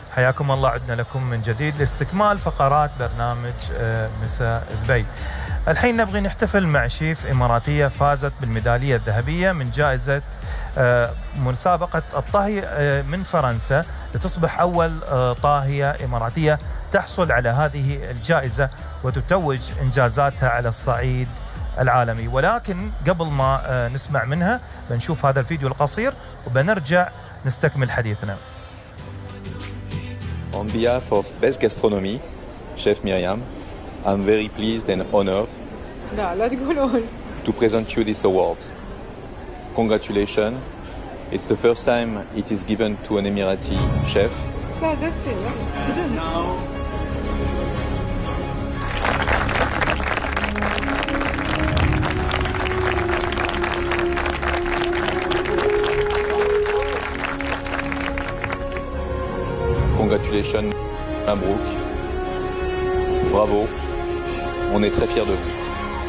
حياكم الله، عدنا لكم من جديد لاستكمال فقرات برنامج مساء دبي. الحين نبغي نحتفل مع شيف إماراتية فازت بالميدالية الذهبية من جائزة مسابقة الطهي من فرنسا، لتصبح أول طاهية إماراتية تحصل على هذه الجائزة وتتوج إنجازاتها على الصعيد العالمي. ولكن قبل ما نسمع منها بنشوف هذا الفيديو القصير وبنرجع نستكمل حديثنا. On behalf of Best Gastronomy, Chef Myriam, I'm very pleased and honored to present you these awards. Congratulations. It's the first time it is given to an Emirati chef. Congratulations, Mabrouk. Bravo. On est très fiers de vous.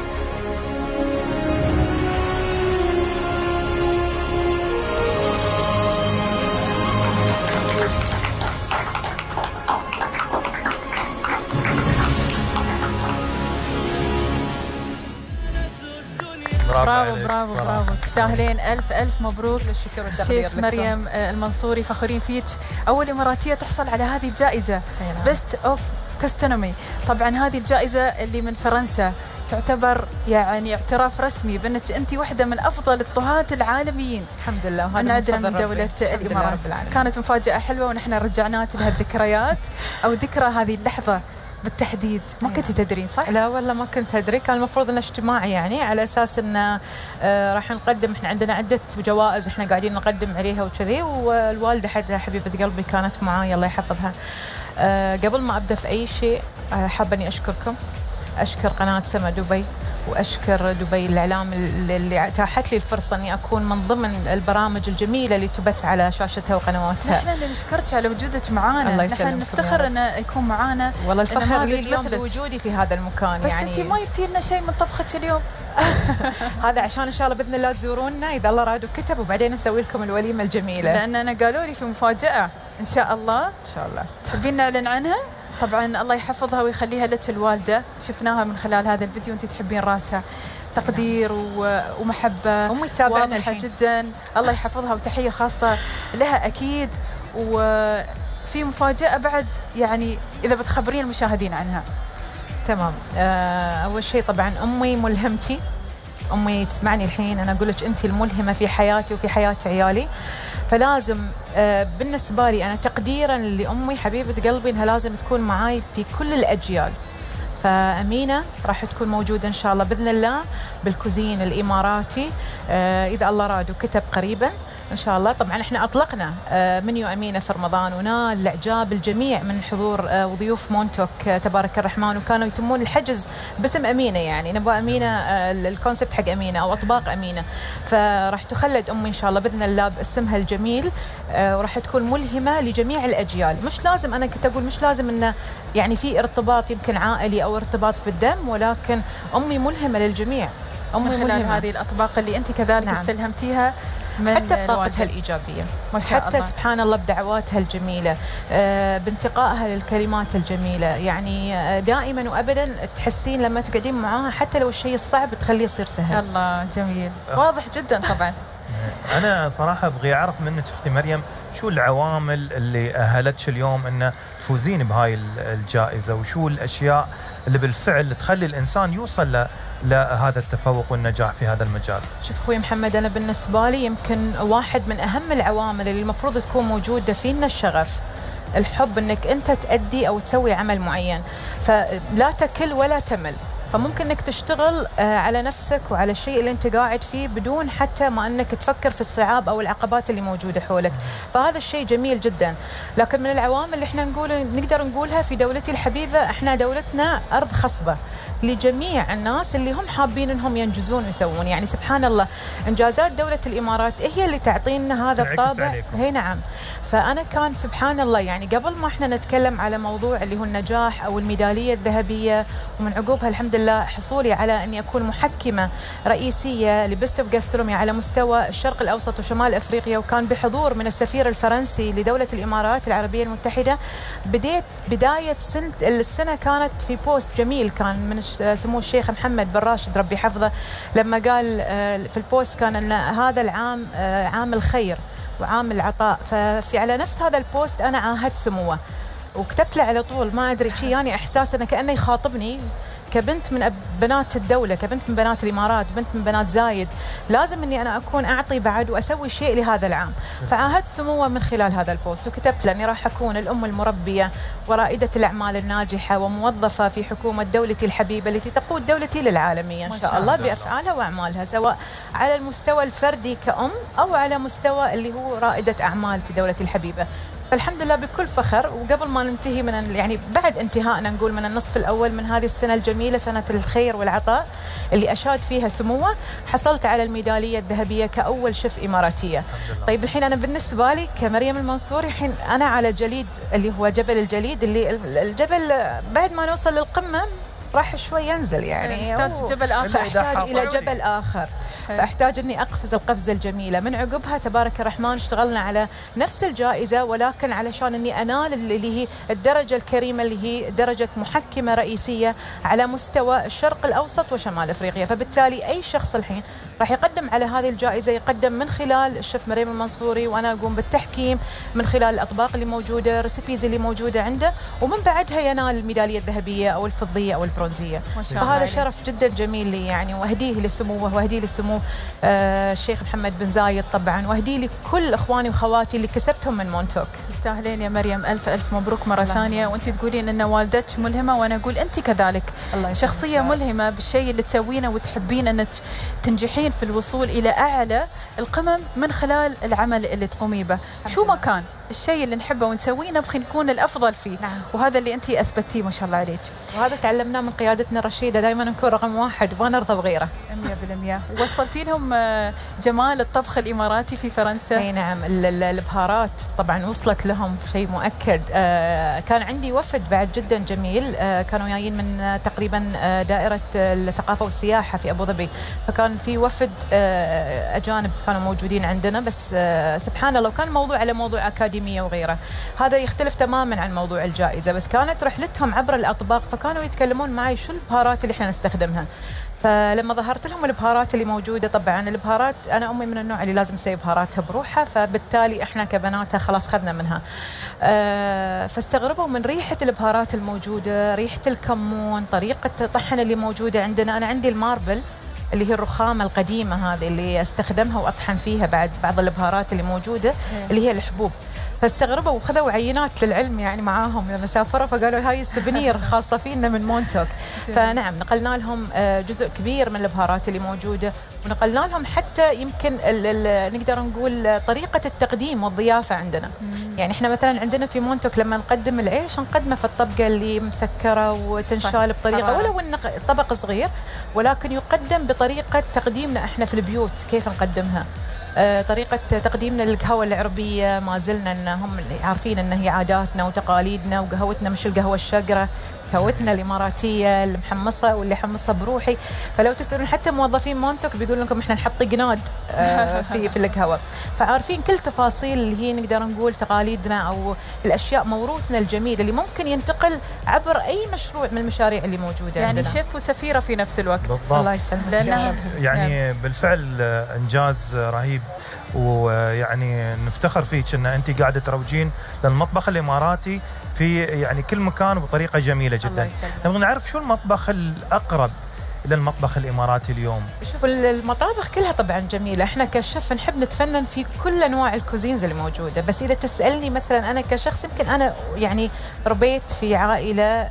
برافو تستاهلين. ألف مبروك. شيف مريم المنصوري، فخورين فيك، أول إماراتية تحصل على هذه الجائزة بيست اوف كاسترونومي. طبعا هذه الجائزة اللي من فرنسا تعتبر يعني اعتراف رسمي بأنك أنت واحدة من أفضل الطهاة العالميين. الحمد لله. من عندنا من دولة الإمارات. كانت مفاجأة حلوة ونحن رجعناك بهالذكريات أو ذكرى هذه اللحظة بالتحديد. ما كنت تدرين صح؟ لا والله ما كنت أدري، كان المفروض أن اجتماعي يعني على أساس أن راح نقدم، إحنا عندنا عدة جوائز إحنا قاعدين نقدم عليها وكذي، والوالدة حبيبة قلبي كانت معاي الله يحفظها. قبل ما أبدأ في أي شيء حابة أني أشكركم، أشكر قناة سما دبي، وأشكر دبي الإعلام اللي أتاحت لي الفرصة أني أكون من ضمن البرامج الجميلة اللي تبث على شاشتها وقنواتها. نحن اللي نشكرك على وجودك معانا. الله نحن نفتخر أنه يكون معانا. والله الفخر لي اليوم بوجودي في هذا المكان. بس يعني أنت ما جبتي لنا شيء من طبختك اليوم. هذا عشان إن شاء الله بإذن الله تزورونا إذا الله راد وكتب، وبعدين نسوي لكم الوليمة الجميلة. لأن أنا قالوا لي في مفاجأة إن شاء الله. إن شاء الله. تحبين نعلن عنها؟ طبعا الله يحفظها ويخليها لك الوالدة، شفناها من خلال هذا الفيديو أنت تحبين راسها، تقدير ومحبة أمي تتابعنا واضحة جدا. الله يحفظها وتحية خاصة لها أكيد. وفي مفاجأة بعد يعني إذا بتخبرين المشاهدين عنها. تمام. أول شيء طبعا أمي ملهمتي، أمي تسمعني الحين، أنا أقول لك أنت الملهمة في حياتي وفي حياة عيالي، فلازم بالنسبة لي أنا تقديرا لأمي حبيبة قلبي أنها لازم تكون معاي في كل الأجيال. فأمينة راح تكون موجودة إن شاء الله بإذن الله بالكوزين الإماراتي إذا الله راد وكتب قريبا إن شاء الله. طبعا إحنا أطلقنا منيو أمينة في رمضان ونال إعجاب الجميع من حضور وضيوف مونتوك تبارك الرحمن، وكانوا يتمون الحجز باسم أمينة، يعني نبغى أمينة الكونسبت حق أمينة أو أطباق أمينة. فراح تخلد أمي إن شاء الله بإذن الله باسمها الجميل، وراح تكون ملهمة لجميع الأجيال. مش لازم، أنا كنت أقول مش لازم إنه يعني في ارتباط يمكن عائلي أو ارتباط بالدم، ولكن أمي ملهمة للجميع. أمي من خلال هذه الأطباق اللي أنت كذلك استلهمتيها من حتى بطاقتها الإيجابية، ما شاء حتى الله. سبحان الله بدعواتها الجميلة، بانتقائها للكلمات الجميلة. يعني دائما وأبدا تحسين لما تقعدين معاها حتى لو الشيء الصعب تخليه يصير سهل. الله جميل، واضح جدا. طبعا أنا صراحة أبغي أعرف منك أختي مريم شو العوامل اللي أهلتش اليوم أن تفوزين بهاي الجائزة، وشو الأشياء اللي بالفعل تخلي الإنسان يوصل لهذا التفوق والنجاح في هذا المجال. شوف أخوي محمد، أنا بالنسبة لي يمكن واحد من أهم العوامل اللي المفروض تكون موجودة فينا الشغف، الحب، أنك أنت تأدي أو تسوي عمل معين، فلا تكل ولا تمل. فممكن انك تشتغل على نفسك وعلى الشيء اللي انت قاعد فيه بدون حتى ما انك تفكر في الصعاب او العقبات اللي موجوده حولك، فهذا الشيء جميل جدا. لكن من العوامل اللي احنا نقدر نقولها في دولتي الحبيبه، احنا دولتنا ارض خصبه، لجميع الناس اللي هم حابين انهم ينجزون ويسوون. يعني سبحان الله انجازات دولة الامارات هي اللي تعطينا هذا الطابع. هي نعم. فانا كان سبحان الله يعني قبل ما احنا نتكلم على موضوع اللي هو النجاح او الميدالية الذهبية، ومن عقوبها الحمد لله حصولي على اني اكون محكمة رئيسية لبيست اوف جاسترونومي على مستوى الشرق الاوسط وشمال افريقيا، وكان بحضور من السفير الفرنسي لدولة الامارات العربية المتحدة. بداية السنة كانت في بوست جميل كان من سمو الشيخ محمد بن راشد ربي حفظه، لما قال في البوست كان ان هذا العام عام الخير وعام العطاء. ففي على نفس هذا البوست انا عاهدت سموه وكتبت له على طول، ما ادري شيء يعني احساس انه كانه يخاطبني كبنت من بنات الدولة، كبنت من بنات الإمارات، بنت من بنات زايد، لازم أني أنا أكون أعطي بعد وأسوي شيء لهذا العام. فعاهدت سموه من خلال هذا البوست وكتبت له أني راح أكون الأم المربية ورائدة الأعمال الناجحة وموظفة في حكومة دولتي الحبيبة التي تقود دولتي للعالمية إن شاء الله بأفعالها وأعمالها، سواء على المستوى الفردي كأم أو على مستوى اللي هو رائدة أعمال في دولتي الحبيبة. فالحمد لله بكل فخر. وقبل ما ننتهي من يعني بعد انتهائنا نقول من النصف الأول من هذه السنة الجميلة سنة الخير والعطاء اللي أشاد فيها سموه، حصلت على الميدالية الذهبية كأول شيف إماراتية. طيب الحين أنا بالنسبة لي كمريم المنصوري الحين أنا على جليد اللي هو جبل الجليد، اللي الجبل بعد ما نوصل للقمة راح شوي ينزل يعني يحتاج جبل آخر، فأحتاج إلى جبل آخر، فأحتاج أني أقفز القفزة الجميلة. من عقبها تبارك الرحمن اشتغلنا على نفس الجائزة، ولكن علشان أني أنال اللي هي الدرجة الكريمة اللي هي درجة محكمة رئيسية على مستوى الشرق الأوسط وشمال أفريقيا. فبالتالي أي شخص الحين راح يقدم على هذه الجائزة يقدم من خلال الشيف مريم المنصوري، وأنا أقوم بالتحكيم من خلال الأطباق اللي موجودة، الريسيبيز اللي موجودة عنده، ومن بعدها ينال الميدالية الذهبية أو الفضية أو البرونزية. فهذا شرف جدا جميل لي يعني، وأهديه لسموه وأهديه لسمو الشيخ محمد بن زايد طبعا، وأهديه لكل إخواني وخواتي اللي كسبتهم من مونتوك. تستاهلين يا مريم، ألف ألف مبروك مرة ثانية. وأنت تقولين أن والدتك ملهمة، وأنا أقول أنت كذلك شخصية ملهمة بالشيء اللي تسوينه وتحبين أن تنجحين في الوصول إلى أعلى القمم من خلال العمل اللي تقومي به. شو ما كان الشيء اللي نحبه ونسويه نبغي نكون الأفضل فيه. نعم. وهذا اللي أنت أثبتيه ما شاء الله عليك، وهذا تعلمناه من قيادتنا الرشيدة، دائما نكون رقم واحد وما نرضى بغيره. 100%. وصلتي لهم جمال الطبخ الإماراتي في فرنسا؟ اي نعم، البهارات طبعا وصلت لهم شيء مؤكد. كان عندي وفد بعد جدا جميل، كانوا جايين من تقريبا دائرة الثقافة والسياحة في أبو ظبي، فكان في وفد أجانب كانوا موجودين عندنا. بس سبحان الله كان موضوع على موضوع أكاديمية وغيره، هذا يختلف تماما عن موضوع الجائزة. بس كانت رحلتهم عبر الأطباق، فكانوا يتكلمون معي شو البهارات اللي احنا نستخدمها. فلما ظهرت لهم البهارات اللي موجودة، طبعا البهارات أنا أمي من النوع اللي لازم تسوي بهاراتها بروحها، فبالتالي إحنا كبناتها خلاص خذنا منها. فاستغربوا من ريحة البهارات الموجودة، ريحة الكمون، طريقة الطحن اللي موجودة عندنا. أنا عندي الماربل اللي هي الرخامة القديمة هذه اللي استخدمها وأطحن فيها بعض البهارات اللي موجودة اللي هي الحبوب. فاستغربوا وخذوا عينات للعلم يعني معاهم لما سافروا، فقالوا هاي السوفينير خاصة فينا من مونتوك. فنعم نقلنا لهم جزء كبير من البهارات اللي موجودة، ونقلنا لهم حتى يمكن نقدر نقول طريقة التقديم والضيافة عندنا. يعني احنا مثلا عندنا في مونتوك لما نقدم العيش نقدمه في الطبقة اللي مسكرة وتنشال بطريقة ولو ان طبق صغير، ولكن يقدم بطريقة تقديمنا احنا في البيوت. كيف نقدمها؟ طريقة تقديمنا للقهوة العربية ما زلنا انهم عارفين ان هي عاداتنا وتقاليدنا، وقهوتنا مش القهوة الشقرة، قهوتنا الإماراتية المحمصة واللي حمصها بروحي. فلو تسألون حتى موظفين مونتوك بيقول لكم احنا نحط قناد في القهوة. فعارفين كل تفاصيل اللي هي نقدر نقول تقاليدنا او الاشياء موروثنا الجميل اللي ممكن ينتقل عبر اي مشروع من المشاريع اللي موجودة يعني عندنا. شيف وسفيرة في نفس الوقت. بالضبط. الله يسلمك. يعني بالفعل انجاز رهيب، ويعني نفتخر فيك ان انت قاعده تروجين للمطبخ الاماراتي في يعني كل مكان وبطريقه جميله جدا. نبغى نعرف شو المطبخ الاقرب للمطبخ الاماراتي اليوم؟ شوف المطابخ كلها طبعا جميله، احنا كشف نحب نتفنن في كل انواع الكوزينز اللي موجوده. بس اذا تسالني مثلا انا كشخص، يمكن انا يعني ربيت في عائله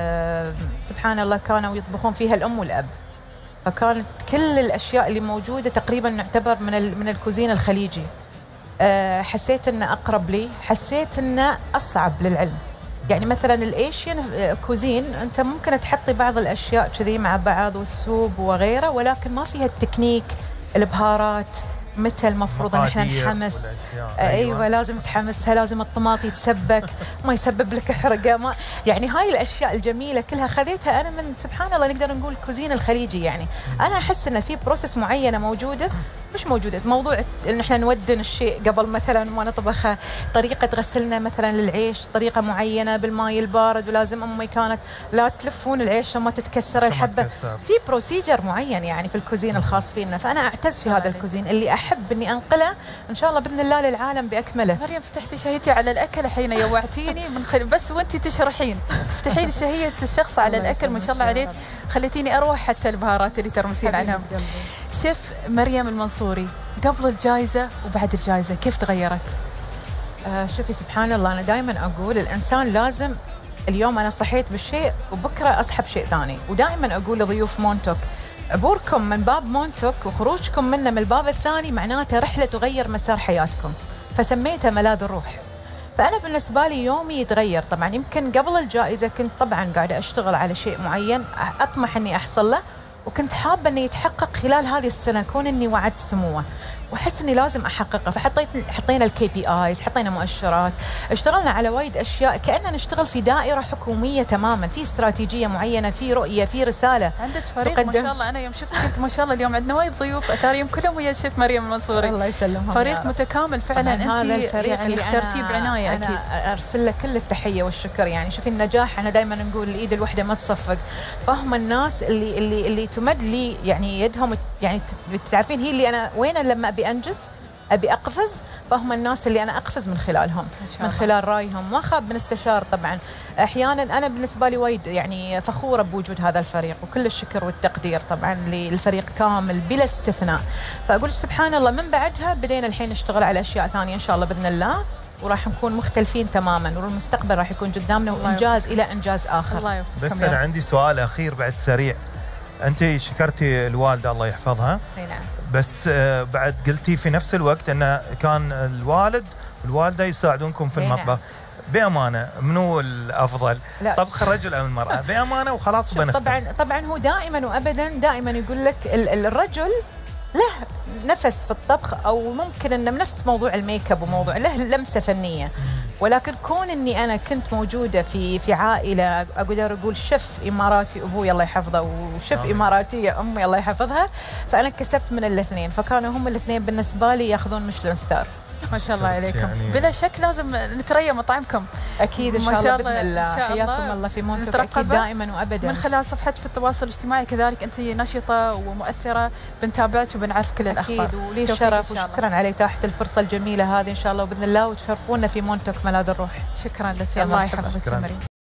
سبحان الله كانوا يطبخون فيها الام والاب، فكانت كل الاشياء اللي موجوده تقريبا نعتبر من الكوزين الخليجي. حسيت انه اقرب لي، حسيت انه اصعب للعلم. يعني مثلا الايشيان كوزين انت ممكن تحطي بعض الاشياء كذي مع بعض والسوب وغيره، ولكن ما فيها التكنيك، البهارات متى المفروض ان احنا نحمس. أيوة لازم تحمسها، لازم الطماط يتسبك ما يسبب لك حرقه، ما يعني هاي الاشياء الجميله كلها خذيتها انا من سبحان الله نقدر نقول الكوزين الخليجي. يعني انا احس ان في بروسس معينه موجوده مش موجوده، موضوع ان احنا نودن الشيء قبل مثلا ما نطبخه، طريقه غسلنا مثلا للعيش طريقه معينه بالماء البارد، ولازم امي كانت لا تلفون العيش لما تتكسر الحبه، في بروسيجر معين يعني في الكوزين الخاص فينا. فانا اعتز في هذا الكوزين اللي احب اني انقله ان شاء الله باذن الله للعالم باكمله. مريم فتحتي شهيتي على الاكل الحين، يوعتيني من بس وانتي تشرحين تفتحين شهيه الشخص على الاكل، ما شاء الله عليك خليتيني اروح حتى البهارات اللي ترمسين عنها. شيف مريم المنصوري قبل الجائزه وبعد الجائزه كيف تغيرت؟ شوفي سبحان الله انا دائما اقول الانسان لازم اليوم انا صحيت بالشيء وبكره اصحى بشيء ثاني، ودائما اقول لضيوف مونتوك عبوركم من باب مونتوك وخروجكم منه من الباب الثاني معناته رحله تغير مسار حياتكم، فسميتها ملاذ الروح. فانا بالنسبه لي يومي يتغير. طبعا يمكن قبل الجائزه كنت طبعا قاعده اشتغل على شيء معين اطمح اني احصل له، وكنت حابه انه يتحقق خلال هذه السنه كون اني وعدت سموه واحس اني لازم احققه. حطينا الكي بي ايز، حطينا مؤشرات، اشتغلنا على وايد اشياء كاننا نشتغل في دائره حكوميه تماما، في استراتيجيه معينه، في رؤيه، في رساله. عندك فريق ما شاء الله، انا يوم شفتك كنت ما شاء الله اليوم عندنا وايد ضيوف اتاريهم كلهم ويا الشيف مريم المنصوري. الله يسلمهم، فريق متكامل فعلا. انت يعني اخترتيه بعنايه. اكيد انا ارسل لك كل التحيه والشكر. يعني شوفي النجاح احنا دائما نقول الايد الواحده ما تصفق، فهم الناس اللي تمد لي يعني يدهم، يعني تعرفين هي اللي انا وين لما ابي انجز ابي اقفز، فهم الناس اللي انا اقفز من خلالهم، من خلال رايهم. ما خاب من استشار طبعا احيانا. انا بالنسبه لي وايد يعني فخوره بوجود هذا الفريق، وكل الشكر والتقدير طبعا للفريق كامل بلا استثناء. فاقول سبحان الله من بعدها بدينا الحين نشتغل على اشياء ثانيه ان شاء الله باذن الله، وراح نكون مختلفين تماما، والمستقبل راح يكون قدامنا وانجاز الى انجاز اخر. الله بس انا عندي سؤال اخير بعد سريع. انت شكرتي الوالده الله يحفظها، نعم، بس بعد قلتي في نفس الوقت ان كان الوالد والوالده يساعدونكم في المطبخ. بامانه منو الافضل، طبخ الرجل او المراه؟ بامانه وخلاص بنختم. طبعا هو دائما وابدا دائما يقول لك الرجل له نفس في الطبخ، او ممكن انه نفس موضوع الميك اب وموضوع له لمسه فنيه، ولكن كون اني انا كنت موجوده في عائله اقدر اقول شيف اماراتي ابوي الله يحفظه وشيف اماراتيه امي الله يحفظها، فانا كسبت من الاثنين، فكانوا هم الاثنين بالنسبه لي ياخذون ميشلان ستار. ما شاء الله عليكم. يعني بلا شك لازم نتريا مطاعمكم اكيد ان شاء الله باذن الله. حياكم الله في مونتوك اكيد دائما وابدا من خلال صفحتك في التواصل الاجتماعي، كذلك انت نشطه ومؤثره، بنتابعك وبنعرف كل الاخبار. اكيد ولي الشرف وشكرا على اتاحه الفرصه الجميله هذه ان شاء الله وباذن الله، وتشرفونا في مونتوك ملاذ الروح. شكرا لك، الله يحفظك مريم.